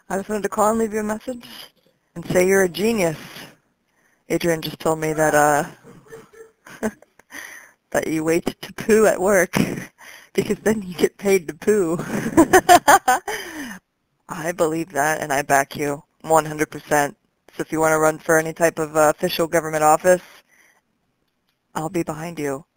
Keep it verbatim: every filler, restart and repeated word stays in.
I just wanted to call and leave you a message and say you're a genius. Adrian just told me that uh that you wait to poo at work because then you get paid to poo. I believe that, and I back you one hundred percent. So if you want to run for any type of uh, official government office, I'll be behind you.